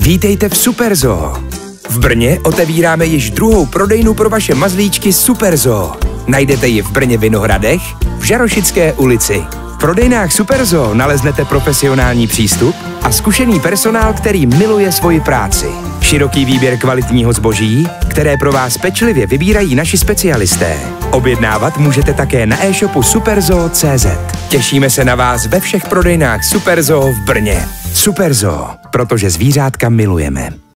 Vítejte v Superzoo. V Brně otevíráme již druhou prodejnu pro vaše mazlíčky Superzoo. Najdete ji v Brně Vinohradech, v Žarošické ulici. V prodejnách Superzoo naleznete profesionální přístup a zkušený personál, který miluje svoji práci. Široký výběr kvalitního zboží, které pro vás pečlivě vybírají naši specialisté. Objednávat můžete také na e-shopu superzoo.cz. Těšíme se na vás ve všech prodejnách Superzoo v Brně. Superzoo, protože zvířátka milujeme.